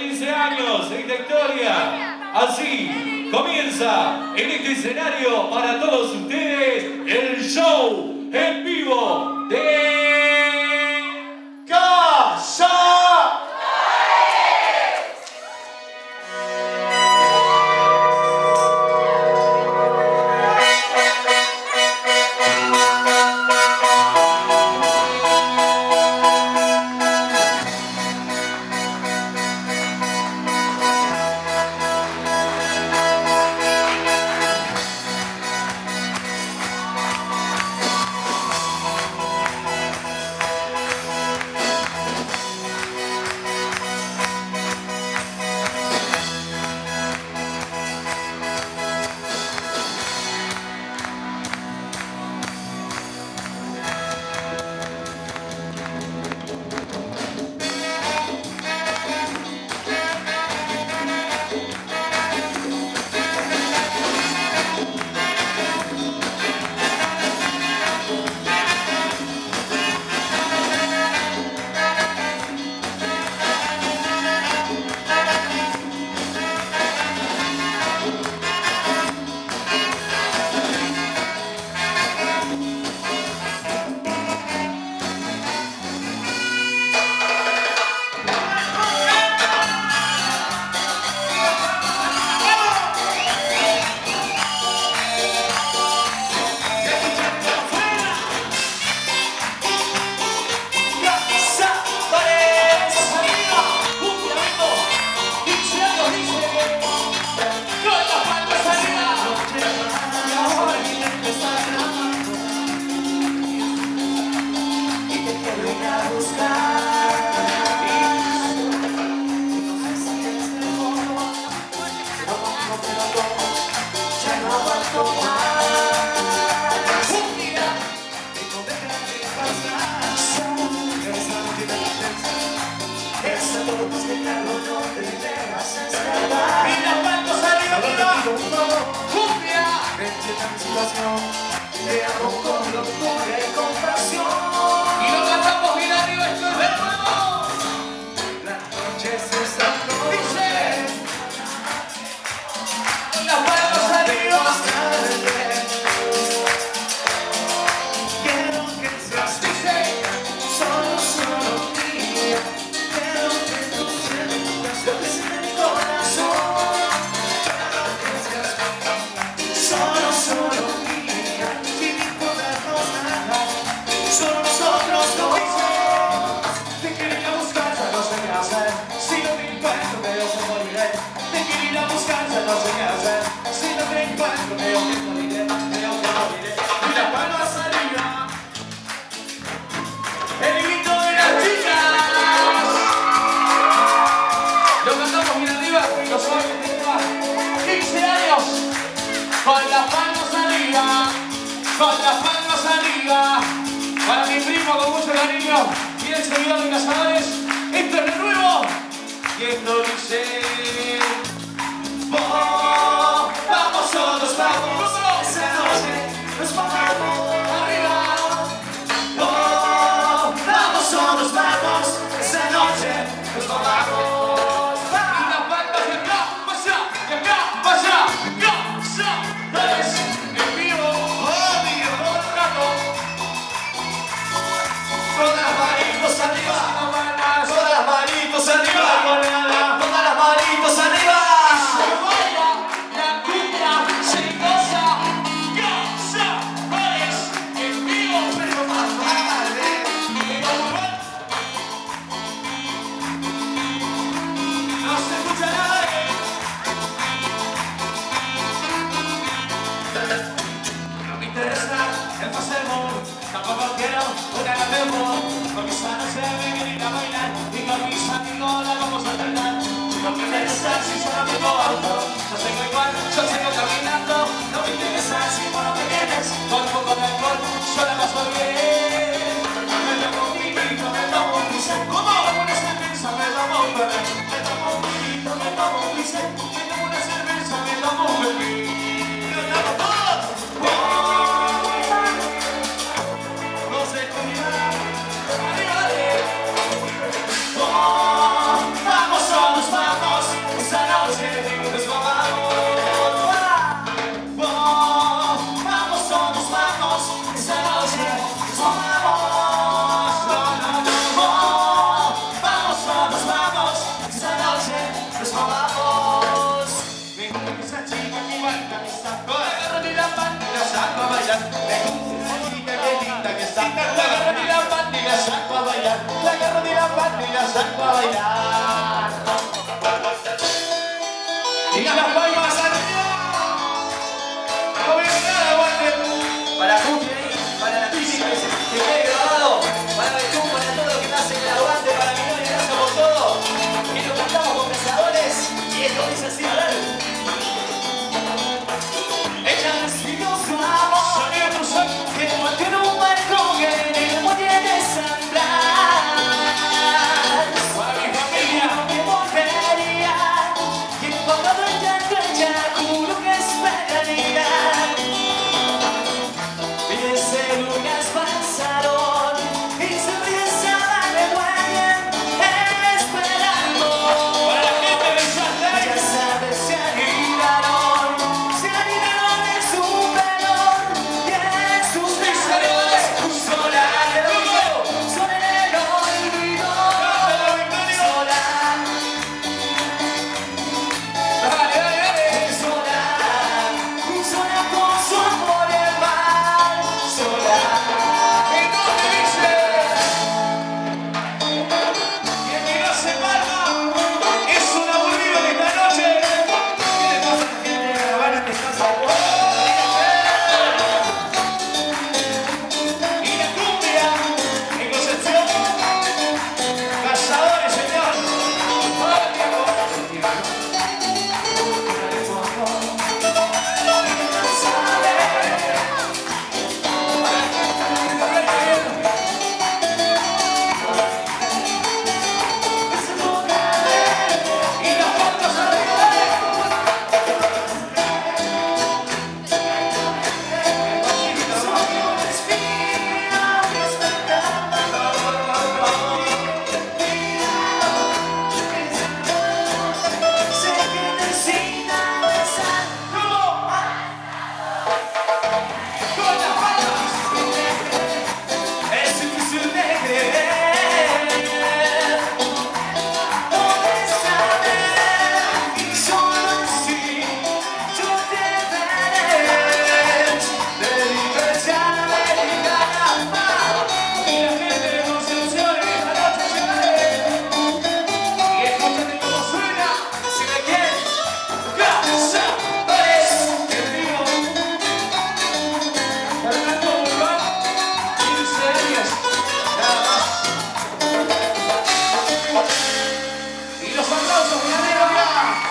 15 años de esta historia. Así comienza en este escenario para todos ustedes el show en vivo de Casa. Con las palmas arriba, con las palmas arriba. Para mi primo con mucho cariño y el seguidor de Cazadores, esto es de nuevo. Y esto dice: oh, vamos todos, vamos, esa noche nos vamos arriba. Oh, vamos todos, vamos, esa noche nos vamos. Y las palmas de acá, vaya, de acá, vaya, de acá. Cazadores en vivo, obvio, todo el rato. Con las manitos arriba, con las manitos arriba, con las manitos arriba. Se baila la cumbia, se goza. Cazadores en vivo, pero más vale. No se escucha nada. No me interesa el paseo, tampoco quiero una canción, porque esta noche me quiero ir a bailar y con mis amigos la vamos a tratar. No me interesa si solo tengo auto, yo tengo igual, yo sigo caminando. No me interesa si vos no me quieres, con un poco de alcohol yo la paso bien. Me tomo un vinito, me tomo un whisky, como una cerveza, me tomo un bebé. Me tomo un vinito, me tomo un whisky, me tomo una cerveza, me tomo un bebé. ¡Lo damos todos! No sé cómo arriba de vamos todos, vamos. eso vamos. Me gusta esa chica que baila, que está con la garra de la banda y la saco a bailar. Me gusta esa chica que linda, que está con la garra de la banda y la saco a bailar. La garra de la banda y la saco a bailar. Y las palmas arriba. No veo nada, aguante. Para Cookie ahí, para la física que quede grabado. Para Betún, para todo lo que me hace el aguante, para mi novia, gracias por todo. Que lo cantamos con pensadores y esto dice así, ¿verdad? Echas y nos vamos, que mantiene un barco que en el muelle de San Blas. Para mi familia, que volvería, que cuando doy tanto ya juro que esperaría. Y desde lunas pasaron y se pensaban de muelle esperando. Para la gente de Santa, ya sabes, se anidaron en su calor y en sus miserios. Sola en el olvido, sola en el olvido, sola. Sola con su amor y el mar, sola. ¿Y dónde dice? Y el que no se palma es un aburrido de esta noche. ¿Qué le pasa a la gente de La Habana que está salvando? Y la cumbia en Concepción, Cazadores, señor. Todo el tiempo. Y las palmas arriba. Es difícil de creer. ¿Dónde sabes? Y solo así yo te veré. De libertad americana. Y la gente de Concepción esta noche llegaré. Y escúchate cómo suena. Si me quieren, Cazadores en vivo. Fernando Urbán, 15 años, nada más. Y los aplausos, mi amigo, ya.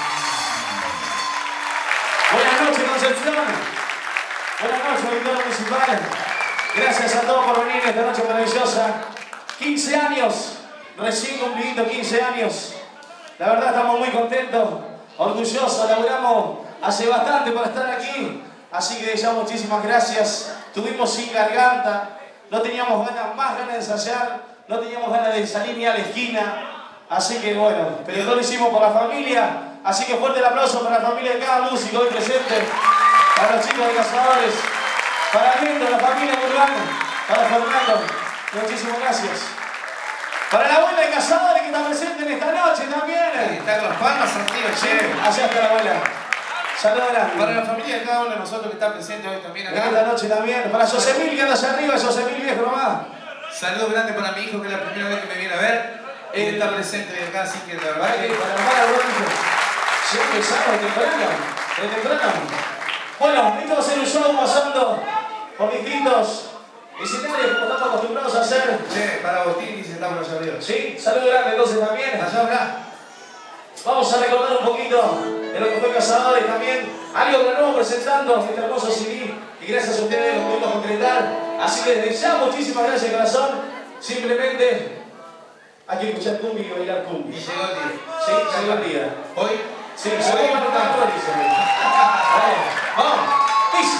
Buenas noches, Concepción. Buenas noches, auditorio municipal. Gracias a todos por venir esta noche maravillosa. 15 años, recién cumplido 15 años. La verdad estamos muy contentos, orgullosos, laburamos hace bastante para estar aquí. Así que ya muchísimas gracias. Estuvimos sin garganta, no teníamos más ganas de ensayar, no teníamos ganas de salir ni a la esquina. Así que bueno, pero todo lo hicimos por la familia. Así que fuerte el aplauso para la familia de cada músico hoy presente, para los chicos de Cazadores, para Nito, la familia Urbano, para Fernando. Muchísimas gracias. Para la abuela de Cazadores que está presente en esta noche también. Está con las palmas arriba, che. Allá está la abuela. Saludos grande. Para la familia de cada uno de nosotros que está presente hoy también En esta acá. noche también. Para Josemil que anda allá arriba, Josemil viejo nomás. Saludos grandes para mi hijo que es la primera vez que me viene a ver. Él está presente acá, así que la verdad Para que... la hermana Rodríguez. Siempre empezamos temprano. De temprano. Bueno, esto va a ser un show pasando por distintos escenarios como estamos acostumbrados a hacer. Che, para Botín y sentamos allá arriba. Sí, saludos grandes entonces también. Allá habrá. Vamos a recordar un poquito de lo que fue Cazadores también. Algo que lo estamos presentando, este hermoso CD, y gracias a ustedes lo pudimos concretar. Así que desde ya, muchísimas gracias de corazón. Simplemente hay que escuchar cumbia y bailar cumbia. Y llegó el día. Sí, llegó el día. Hoy... Sí, se va a marcar todo, dice. Vamos, dice.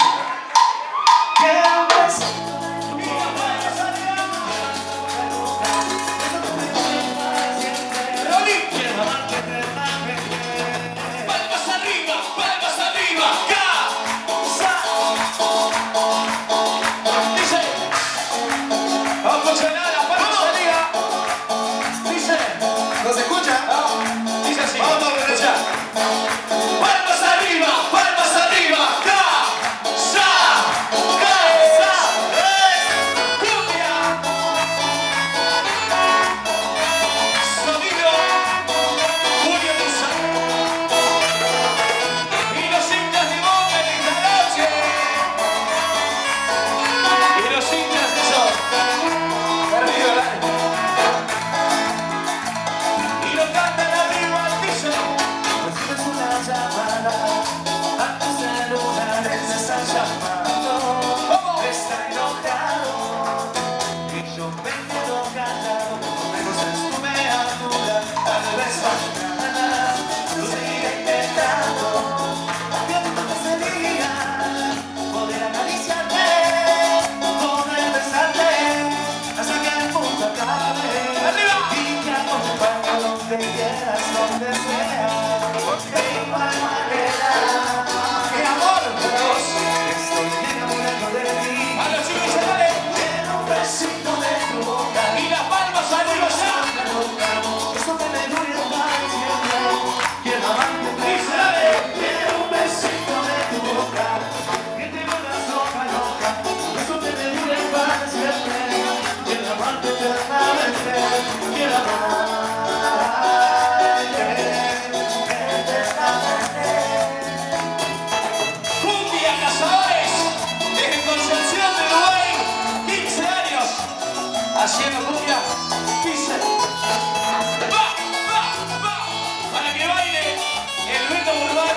Palmas arriba, palmas arriba, ya. Dice. Vamos a escuchar las palmas arriba. Dice. ¿No se escucha? Dice así. Vamos a escuchar. haciendo cumbia, dice. ¡Va! Para que baile el Beto Urbano.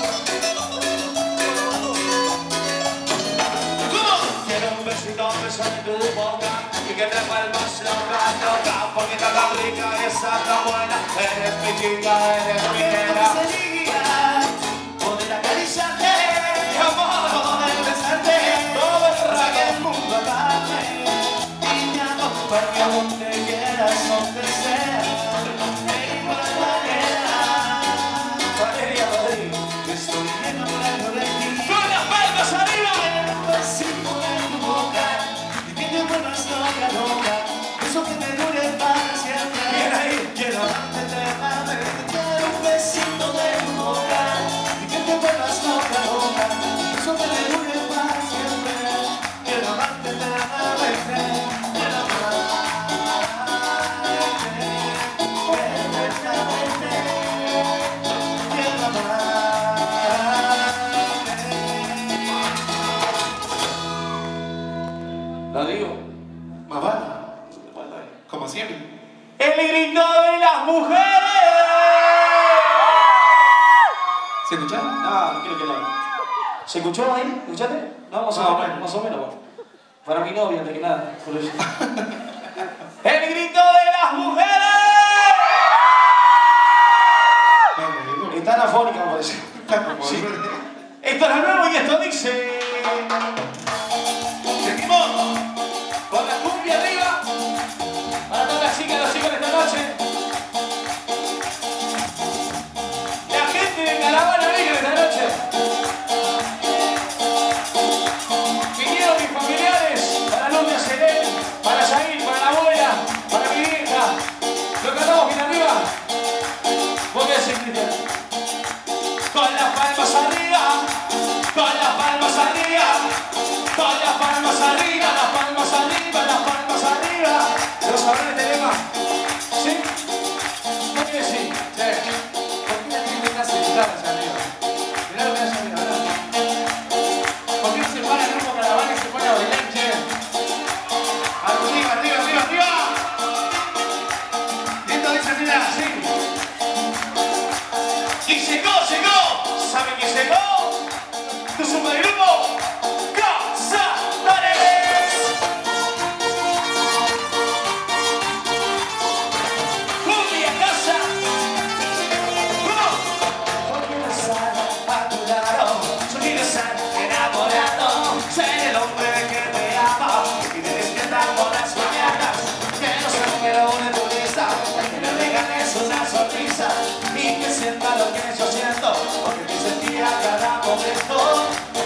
¿Cómo? Quiero un besito, beso en tu boca y que te vuelvas loca, porque está tan rica y está tan buena. Eres mi chica, eres mi nena. Poder acariciarte, mi amor, poder besarte, todo el que el mundo acabe. Y me acompaña donde quieras, donde sea. Estoy enamorado de ti. ¡Con las palmas arriba! Un besito en tu boca y que te vuelvas loca. Eso que me dure para siempre. Bien ahí. Quiero amarte eternamente. Quiero un besito de tu boca y que te vuelvas loca. Eso que me dure para siempre. Quiero amarte eternamente. Quiero amarte eternamente. Quiero amarte. ¿La digo? Más vale. Como siempre. El grito de las mujeres. ¿Se escucharon? No, no quiero que lo. ¿Se escuchó ahí? ¿Escuchaste? No, más o menos. Más o menos, bueno. Para mi novia, antes que nada. Por eso. El grito de las mujeres. Están afónicas, me parece. Sí. Esto es lo nuevo y esto dice. Seguimos con la cumbia arriba para todas las chicas y los chicos de esta noche. La gente de Caravana Negra esta noche. Vinieron mis familiares para Luz de Serén, para Yair, para la abuela, para mi vieja. ¿Lo cantamos bien arriba? ¿Vos qué decís, Cristian? Con las palmas arriba, con las palmas arriba, con las palmas arriba, las palmas arriba, las palmas arriba. ¿Lo sabrán este tema? ¿Sí? ¿Por qué sí? Sí. ¿Por qué la gente hace guitarra hacia arriba? Mirá lo que hace arriba, ¿verdad? ¿Por qué no se para el grupo Caravana y se pone a bailar, che? Arriba, arriba, arriba, arriba. Listo, dice, mira, sí. Y llegó, ¿saben quién llegó? Tu supergrupo, Cazadores. Cumbia Casa. Yo quiero estar a tu lado, yo quiero estar enamorado, ser el hombre que te ama y te despierta por las mañanas. Quiero ser número uno en tu lista, que me regales una sonrisa y que sienta lo que yo siento, porque te sentía cada momento.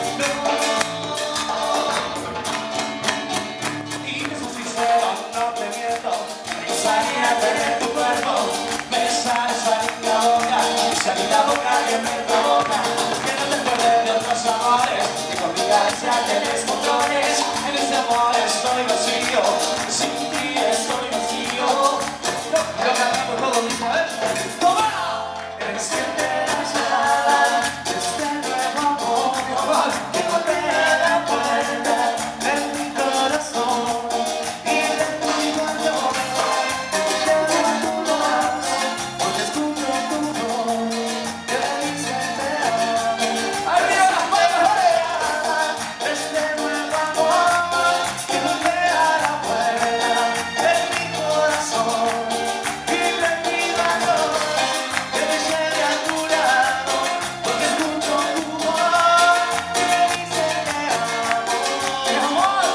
Y que soy sincero, no te miento, me gustaría tener tu cuerpo, besar esa linda boca, esa linda boca que me provoca, que no te acuerdes de otros amores, y con mi cabeza tienes montones, en este amor estoy vacío, sin ti estoy vacío. Lo cantamos todos, dice, a ver. ¡Toma! Enciende la sala, este nuevo amor que golpea la puerta de mi corazón y de tu cuerpo. Llevo tu voz, porque escucho tu voz, que dice te amo. ¡Arriba las palmas! Este nuevo amor que golpea la puerta de mi corazón y de mi valor. Que me lleve a tu lado, porque escucho tu voz que dice te amo. Mi amor.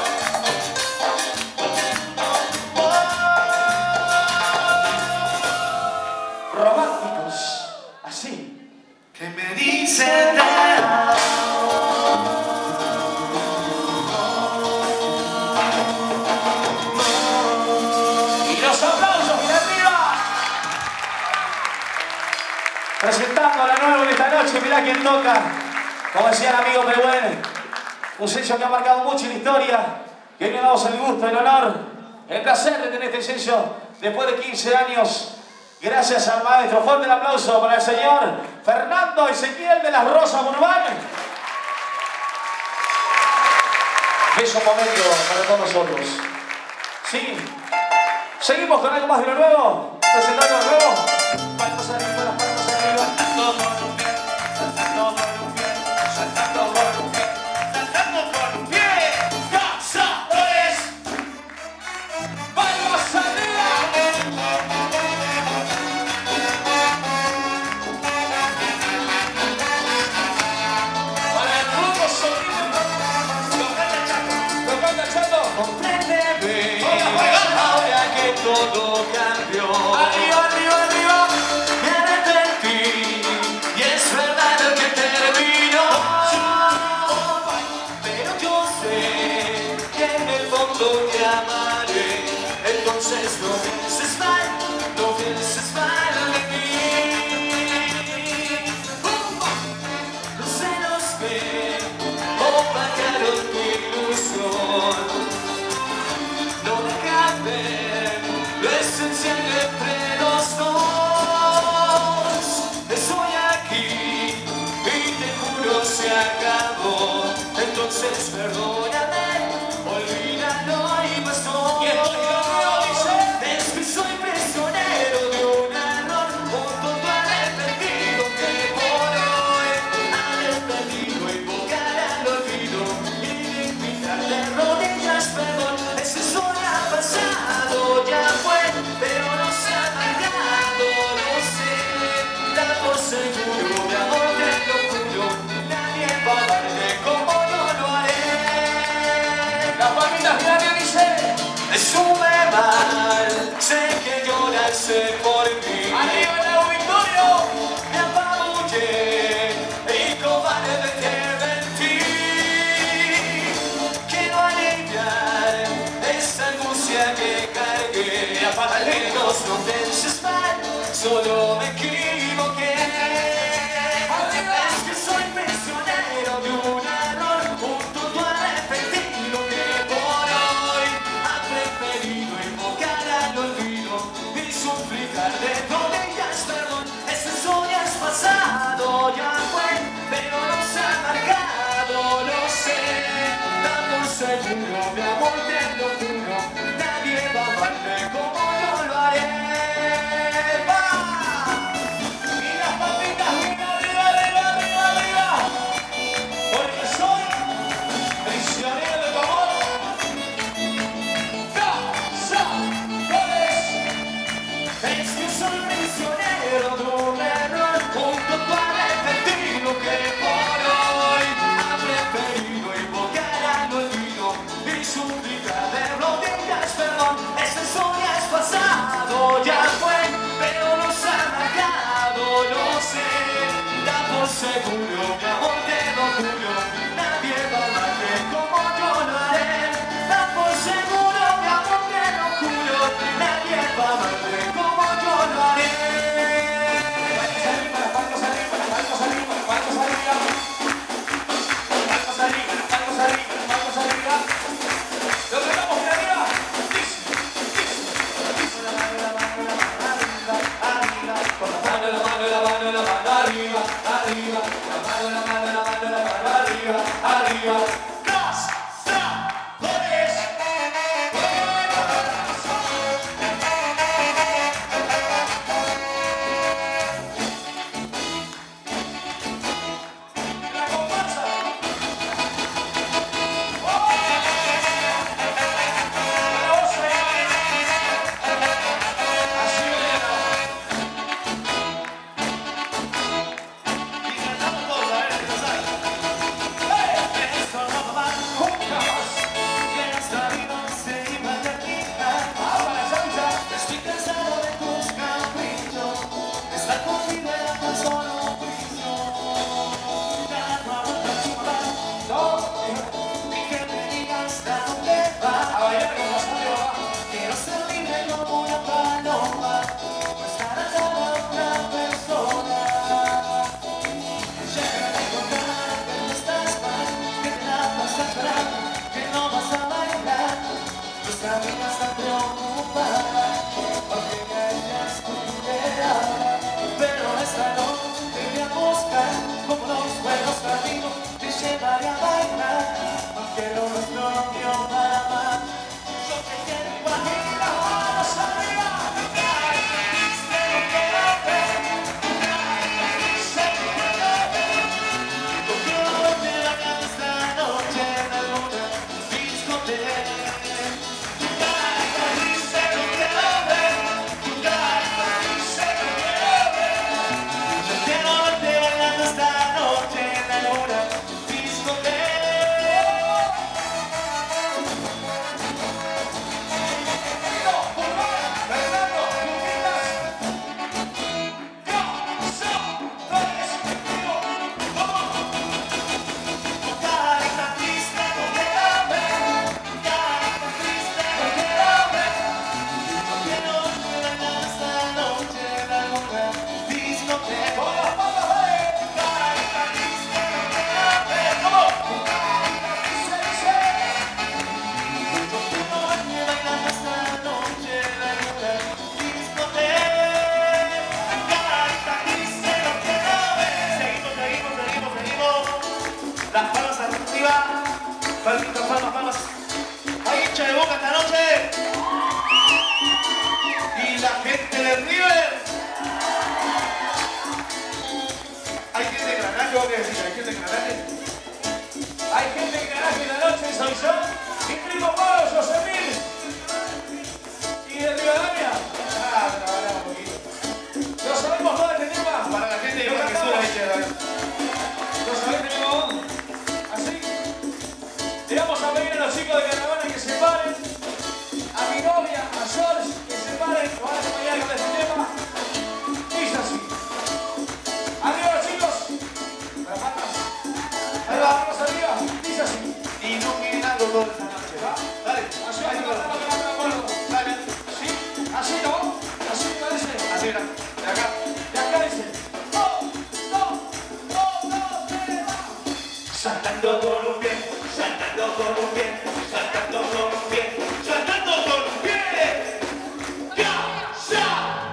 Románticos, así. Que me dice te amo. Y los aplausos, bien arriba. Presentando a la nueva de esta noche, mirá quién toca. Como decía el amigo Pehuen, un sello que ha marcado mucho en la historia, que hoy le damos el gusto, el honor, el placer de tener este sello después de 15 años. Gracias al maestro. Fuerte el aplauso para el señor Fernando Ezequiel de las Rosas Urbán. Bello momento para todos nosotros. Sí. Seguimos con algo más de lo nuevo. Presentando lo nuevo. Palmas arriba, las palmas arriba. Saltando por un pie, saltando por un pie, saltando por un pie, saltando por un pie. ¡Cazadores! ¡Palmas arriba! Para el grupo sonido. Lo canta Chato. Compréndeme. Ahora que todo cambió. Arriba, arriba, arriba. Me arrepentí. Y es verdad lo que terminó. Pero yo sé que en el fondo te amaré. Entonces no pienses mal, no pienses mal de mí. Los celos que opacaron tu ilusión. No dejan ver lo esencial entre los dos. Estoy aquí y te juro se acabó. Entonces perdóname, olvídalo y bastó. Es que soy prisionero de un error, un tonto arrepentido que por hoy arrepentido invocar al olvido y invitar de rodillas perdón. Esa historia ha pasado, ya fue, pero no se ha marcado, lo sé. Da por seguro, mi amor, te lo juro, nadie va a amarte como yo lo haré. Las palmitas grandes dice, estuve mal, sé que lloraste por mí. Arriba el auditorio, me apabullé y cobardemente mentí. Quiero aliviar esta angustia que cargué. Lejos, no pienses mal, solo me equivoqué. Es que soy prisionero de un error, un tonto arrepentido que por hoy ha preferido invocar al olvido y suplicar de rodillas perdón. Esa historia es pasado, ya fue, pero no se ha marcado, lo sé. Da por seguro, mi amor, te lo juro, nadie va a amarte como yo lo haré. ¡Va! Y las papitas bien arriba, arriba, arriba, arriba. Porque soy prisionero de tu amor. ¡Cazadores! Es que soy prisionero de un error, un tonto arrepentido que por hoy ha preferido invocar al olvido y suplicar de rodillas perdón. Esta historia es pasado, ya fue, pero nos ha marcado, lo sé. Da por seguro, mi amor, te lo juro, nadie va a amarte como yo lo haré. Da por seguro, mi amor, te lo juro, nadie va a amarte como yo lo haré. Palmas arriba, palmas arriba, palmas arriba, palmas arriba, palmas arriba, palmas arriba. podría decir, hay gente que garaje. Hay gente que garaje la noche, soy yo. Y primo Pablo, José Mil. Y de Rivadavia. Ah, trabajar un poquito. ¿Lo sabemos todo este tema? Para la gente de Marquesura, ahí queda. ¿Lo sabés, primo? Así. Le vamos a pedir a los chicos de Caravana que se paren. A mi novia, a George, que se paren. Que van a acompañar con este tema. Dice así. Arriba, chicos. Las patas. Ahí va, vamos arriba. Dice así. Iluminando toda esa noche, ¿va? Dale, Así, ahí va. Dale, ¿sí? Así, ¿no? Así me parece. así era, de acá. De acá dice. Saltando con un pie, saltando con un pie, saltando con un pie, saltando con un pie. ¡Ya! ¡Ya!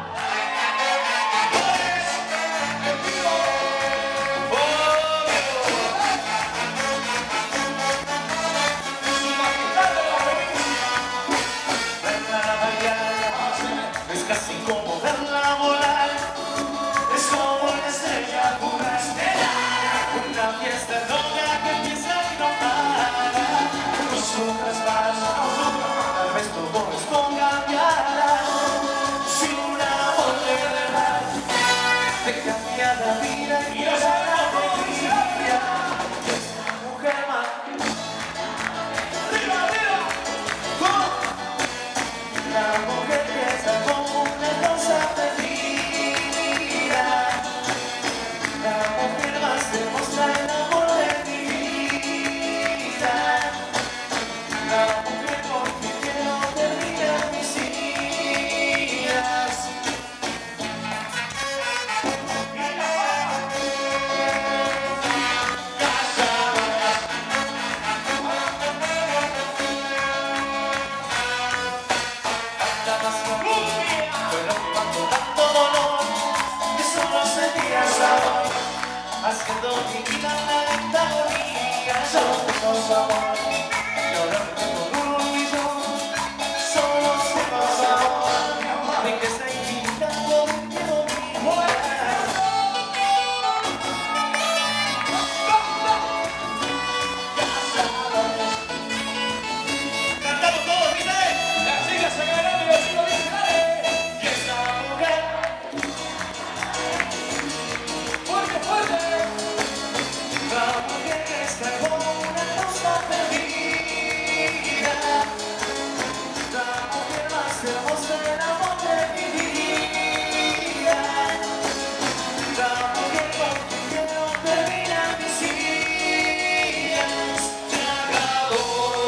Es casi como verla volar. Es como una estrella, una estrella. Una fiesta loca que empieza y no para. Nosotras pasamos, tal vez todo esto cambiará. Si un amor de verdad te cambia la vida y nos hará alegría. Esta mujer más. ¡Arriba, arriba! La mujer que está como una cosa perdida. La mujer más demuestra el amor de mi vida. La mujer por quien quiero terminar mis días. Pero cuando tanto dolor que solo sentía sabor, haciendo mi vida una lenta agonía. Solo tengo sabor y ahora me tengo un millón. Solo tengo sabor de que está invitando quiero mi vida. Cantamos todos, dice. Las chicas se ganaron y los chicos dicen dale. Y esa mujer, ¡Fuerte, fuerte! la mujer que está como una cosa perdida. La mujer más hermosa del amor de mi vida. La mujer con quien quiero terminar mis días. Se acabó.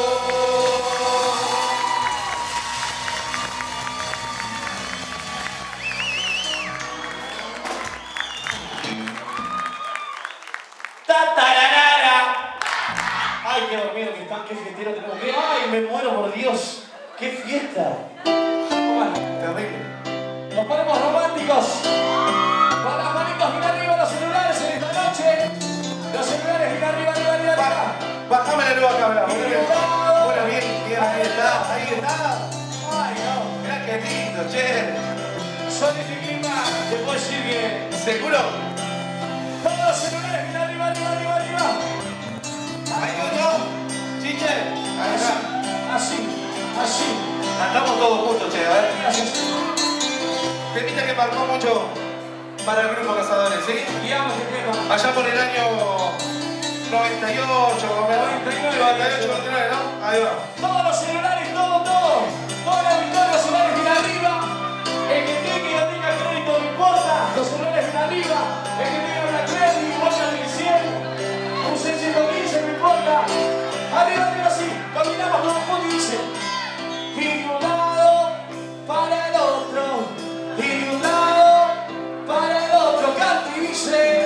¡Tatararara! ¡Ay, qué dormido que están! ¡Qué fiestero tenemos! ¡Qué! ¡Ay, me muero por Dios! ¡Qué fiesta! Bueno, Terrible. nos ponemos románticos. Con las manitos bien arriba los celulares en esta noche. Los celulares bien arriba, arriba, arriba, arriba. Bájame la luz acá, mirá. Y Bueno, bravo. bueno, bien, bien, ahí está, ahí está. ¡Ay, no! Mirá qué lindo, che. Son este clima, te puedo decir que ¿Seguro? todos los celulares bien arriba, arriba, arriba, arriba. Ahí uno. Chiche. Ahí está. Así, así. Cantamos todos juntos, che, a ver. Gracias. Temita que marcó mucho para el grupo Cazadores, ¿sí? Guiamos el tema. Allá por el año 98, más o menos. 99, 98, 99, ¿no? Ahí va. Todos los celulares, todo. Toda la victoria, los celulares bien arriba. El que tenga y no tenga crédito no importa. Los celulares bien arriba. El que tenga una crédito no importa el 100. Un 615 no importa. Arriba, arriba, así. Caminamos todos juntos y dice. Y de un lado para el otro. Y de un lado para el otro. Canta y dice.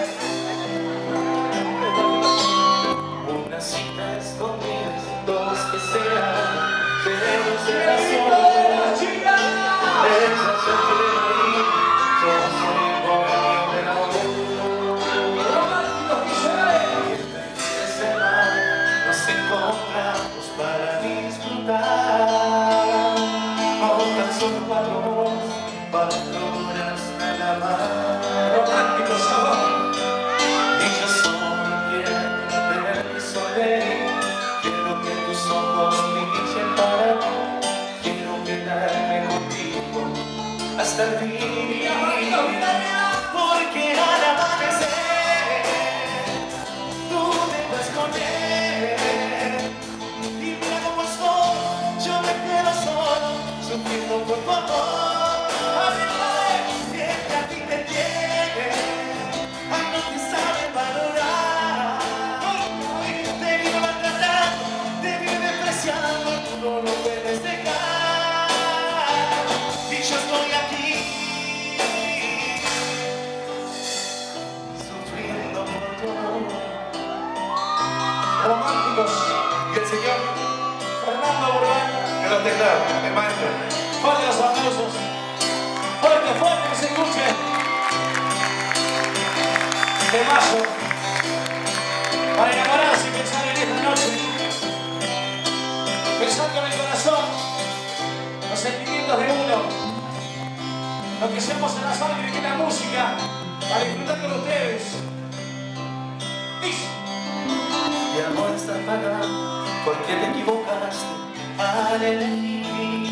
Una cita escondida, dos que se aman, músicos. Y el señor, Fernando Burgán. en los teclados, el maestro. Fuerte los aplausos. Fuerte, fuerte, que se escuche. Temazo. Para enamorarse y pensar en esta noche. Pensar con el corazón. Los sentimientos de uno. Lo que hacemos en la sangre, que es la música. Para disfrutar con ustedes. Dice. Mi amor está apagado porque te equivocaste al elegir.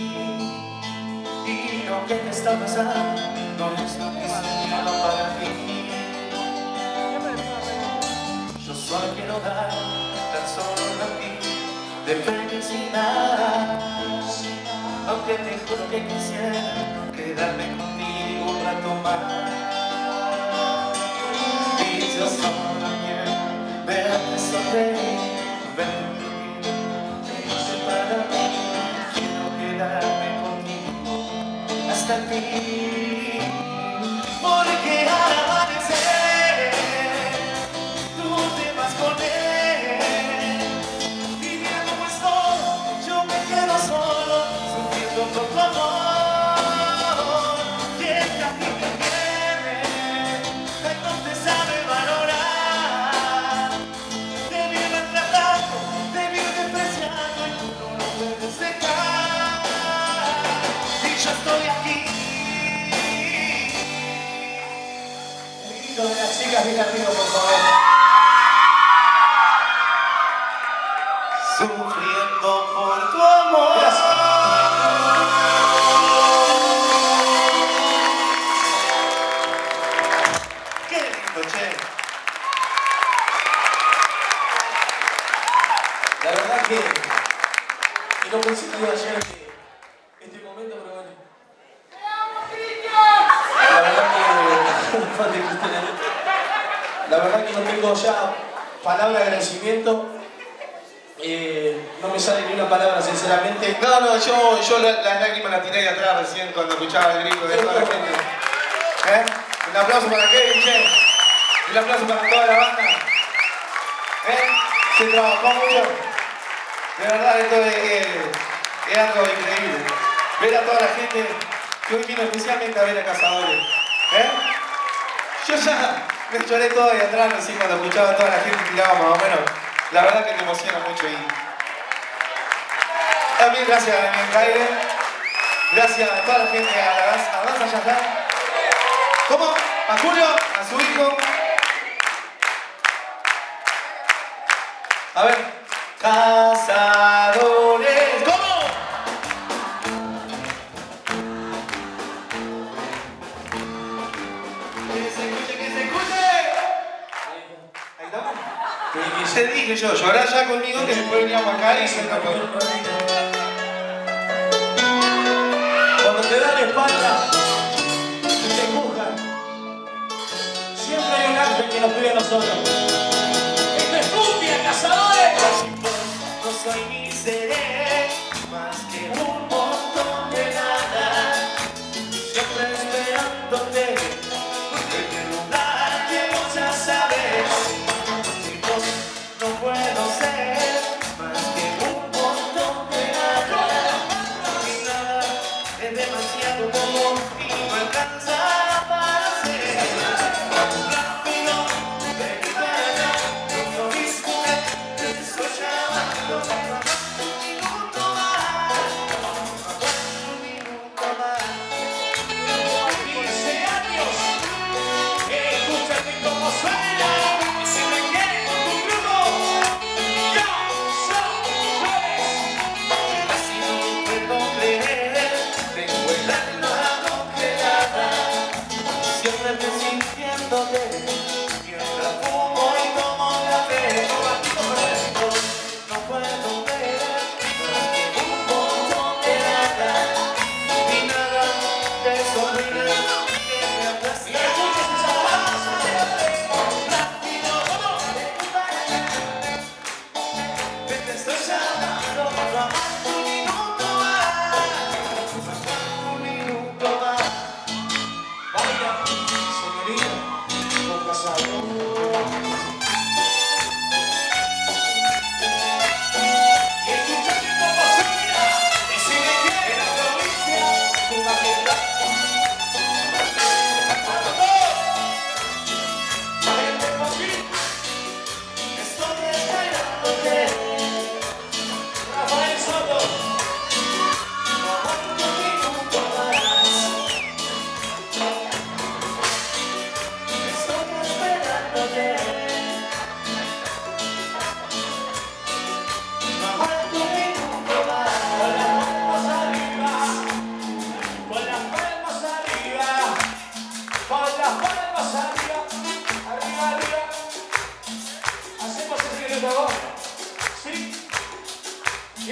Y lo que te está pasando no es lo que soñaba para mí. Yo solo quiero dar tan solo un ratito de felicidad. Aunque te juro que quisiera quedarme contigo un rato más. Y yo solo quiero verte sonreír, verte para mí. Quiero quedarme contigo hasta el fin. Porque al amanecer tú te vas con él. Y mira cómo estoy, yo me quedo solo, sufriendo por tu amor. Y el camino que tiene, no te sabe valorar. Te vive maltratando, te vive despreciando y tú no lo puedes dejar. Y yo estoy aquí. El grito de las chicas bien arriba, por favor. Sufriendo por tu amor. Gracias. Qué lindo, che. La verdad que no pensé que iba a llegar este momento, pero bueno. La verdad que no tengo ya palabra de agradecimiento. No me sale ni una palabra, sinceramente. No, yo las lágrimas las tiré de atrás recién cuando escuchaba el grito de toda la gente. Un aplauso para Kevin, che. Un aplauso para toda la banda. Se trabajó mucho. De verdad, esto es algo increíble. Ver a toda la gente que hoy vino especialmente a ver a Cazadores. Yo ya me lloré todo de atrás recién cuando escuchaba a toda la gente tiraba más o menos. La verdad que te emociona mucho y también gracias a Daniel Caire, gracias a toda la gente, a Danza Yajá. ¿Cómo? A Julio, a su hijo. A ver, Cazadores. ¿Cómo? Que se escuche, que se escuche. Ahí estamos. Te dije yo, llorá ya conmigo que después veníamos acá y se nos fue. Cuando te dan la espalda y te empujan, siempre hay un ángel que nos cuida a nosotros. ¡Esto es cumbia, Cazadores! Sin vos no soy ni seré más que un montón de nada. Siempre esperándote en el lugar que vos ya sabes. Sin vos no puedo ser más que un montón de nada. Y nada es demasiado como y no alcanza para ser rápido, ven para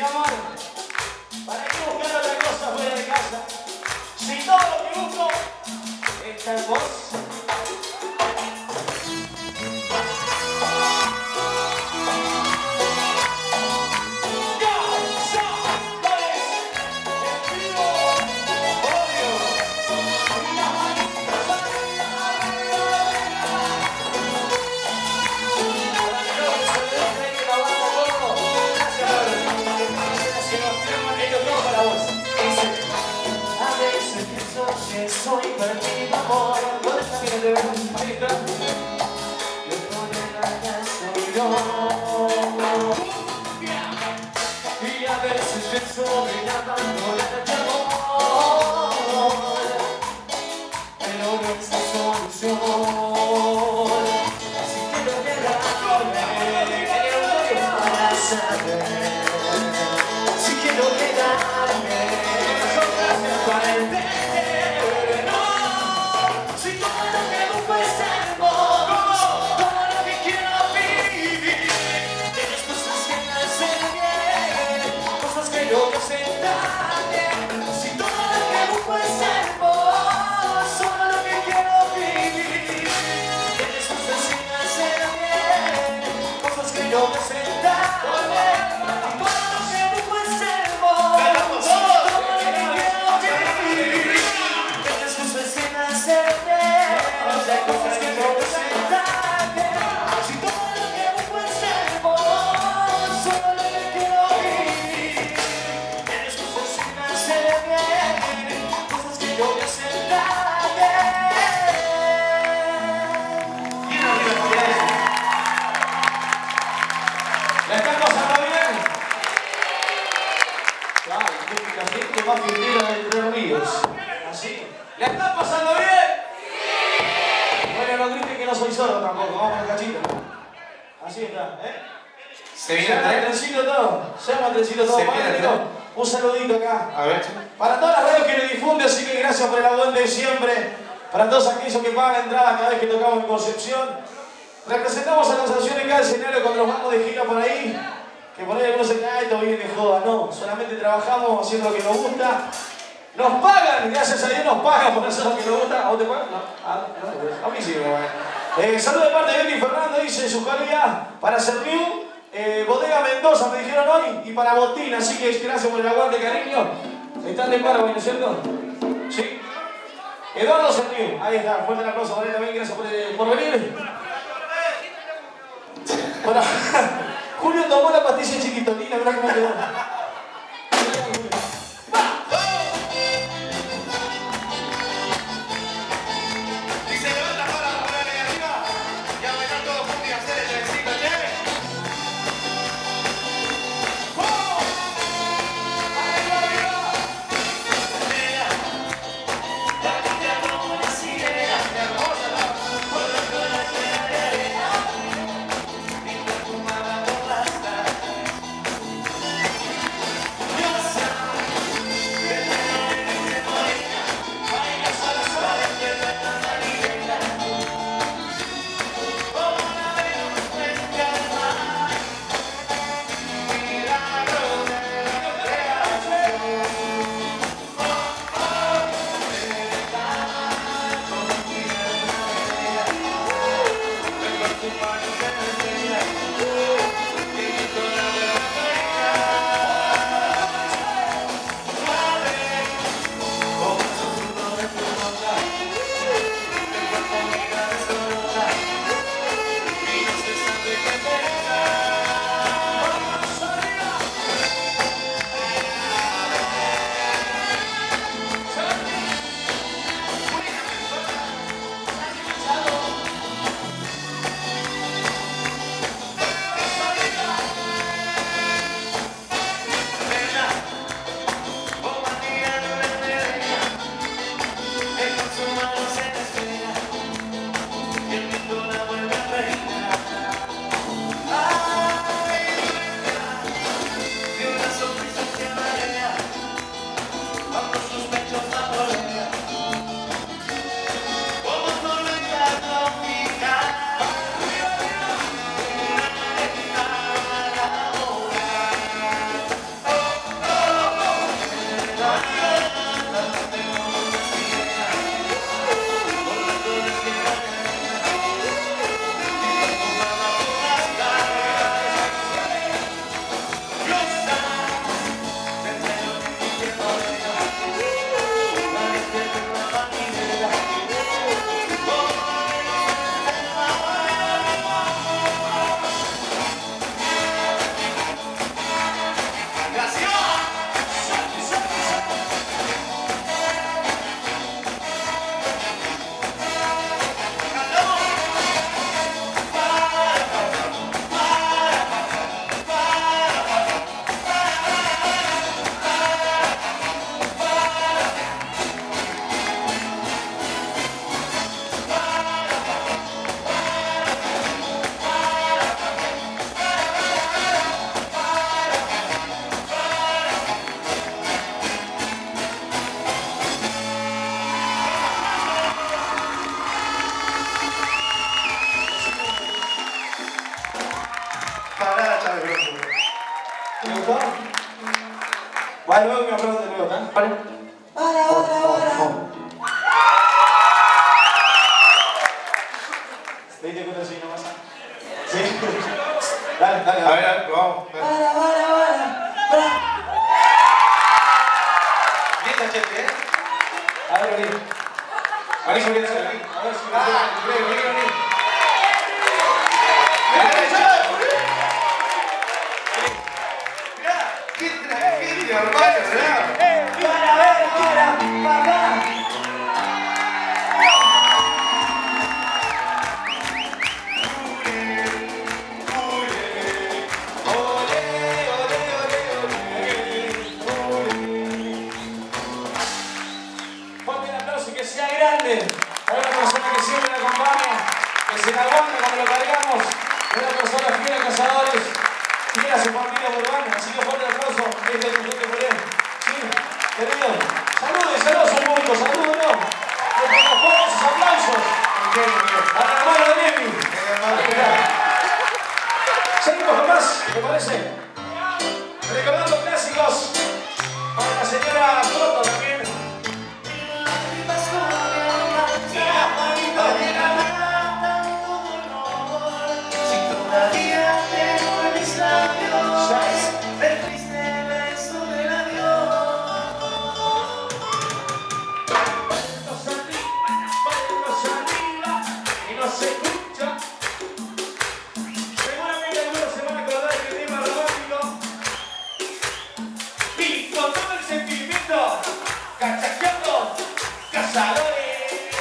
amor, ¿para qué buscar otra cosa fuera de casa? Si todo lo que busco está en vos. Soy perdido amor. ¿Dónde está mi gente? Ahí está. Yo soy yo. Y a veces pienso en abandonar el amor, pero no es la solución. Así que no quedarme para saber. Si quiero quedarme para entender. Yo me sentaba, todo lo que me cuesta hermoso, todo lo que quiero vivir. Tienes tus escenas de cosas que no me sentaba. Si todo lo que me cuesta hermoso, todo lo que quiero vivir. Tienes tus escenas de cosas que yo me sentaba. ¿La están pasando bien? Ay, la gente más fiestera de Entre Ríos. Así. ¿La están pasando bien? Sí. Bueno, no griten que no soy sordo tampoco. Vamos con el cachito. Así está, ¿eh? Se viene ¿Se llama el trencito todo? ¿Se llama trencito todo? Se viene el tren. Un saludito acá. A ver. Para todas las radios que le difunden, así que gracias por el aguante de siempre. Para todos aquellos que pagan entrada cada vez que tocamos en Concepción. Representamos a la asociación en cada escenario cuando nos vamos de gira por ahí. Que por ahí algunos se caen, todo viene de joda. No, solamente trabajamos haciendo lo que nos gusta. Nos pagan, gracias a Dios nos pagan por hacer lo que nos gusta. ¿A vos te pagan? No, a mí sí me pagan. Saludos de parte de Betty Fernando, dice su calidad para Serviu, Bodega Mendoza, me dijeron hoy, y para Botín. Así que gracias por el aguante, cariño. Están de paro, ¿no es cierto? Sí. Eduardo Serviu, ahí está. Fuerte el aplauso para él también, gracias por venir. Bueno, Julio tomó la pastilla chiquitolina, mirá cómo quedó. Y se levanta para la mano de arriba y a bailar todos juntos y hacer el trencito, ¿che? Vale, luego me aplaudo de nuevo, ¿tá? Vale. Para. ¿Te diste cuenta así nomás? Sí. Dale. A ver, vamos. Para. Bien, Chachete, ¿eh? A ver, vení. Vení, A ver si vení. vení. Vení. Mirá, qué tragedia, hermano, mirá. Para, papá. Fuerte el aplauso y que sea grande. Hay una persona que siempre me acompaña, que se la aguanta cuando lo cargamos. Una persona fiel a Cazadores, fiel a su familia urbana. Así que fuerte el aplauso. Este es el que por él. Sí, querido. Saludos a un público, saludos, ¿no? Porque nos pongan sus aplausos. A la hermana de Nemi. Seguimos con más, ¿te parece? Recordando clásicos. Para la señora Coto también. Cachaqueando, Cazadores.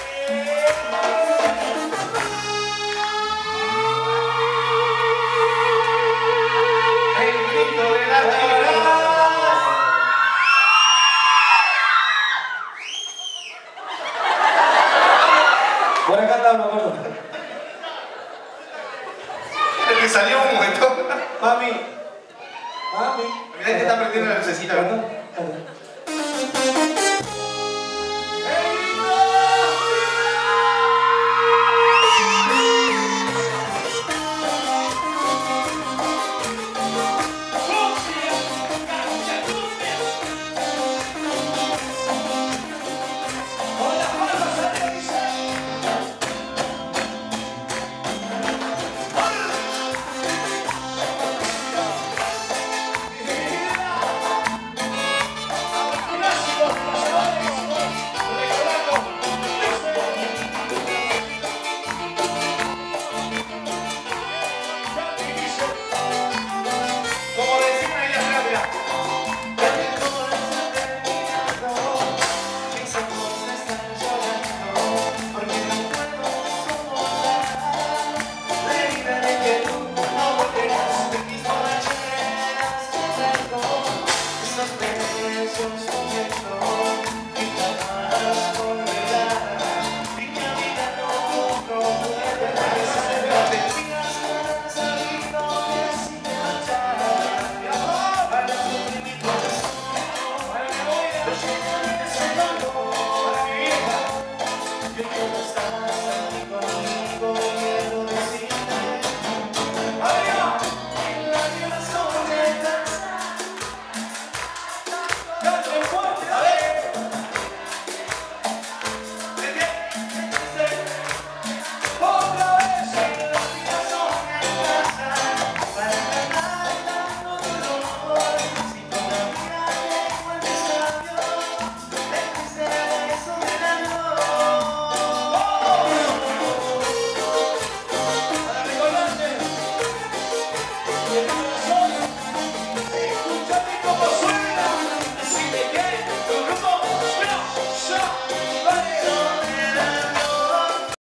El grito de la tierra. Por acá anda uno, perdón. El que salió un momento. Mami. Mirá que está prendiendo la lucecita. Perdón.